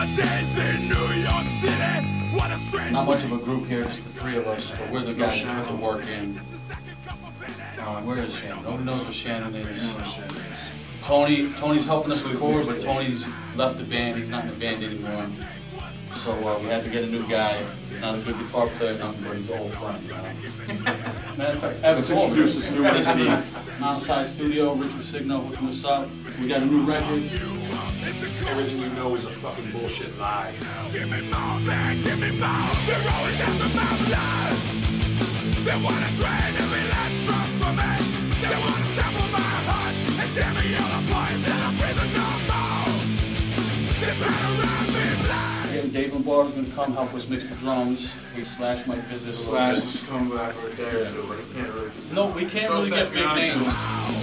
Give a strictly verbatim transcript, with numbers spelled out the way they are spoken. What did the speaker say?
days in New York City. What a strange. Not much of a group here, just the three of us, but we're the guys that put the work in. Uh, where is Shannon? Nobody knows where Shannon is. Tony, Tony's helping us record, but Tony's left the band. He's not in the band anymore. So uh, we had to get a new guy. Not a good guitar player, nothing but his old friend. Uh, matter of fact, Evan, introduce this new one. This is the Outside Studio. Rich Signo hooking us up. We got a new record. Everything you know is a fucking bullshit lie. Give me more, man, give me more. They're always after my life. They wanna drain every last drop from me. They wanna step on my heart and tear me all apart until I'm breathing no more. They're trying to run me blind. Again, Dave LeBar is going to come help us mix the drums. We Slash might visit a little Slash bit. is coming back for a day or two, but he can't really. No, we can't really get big names.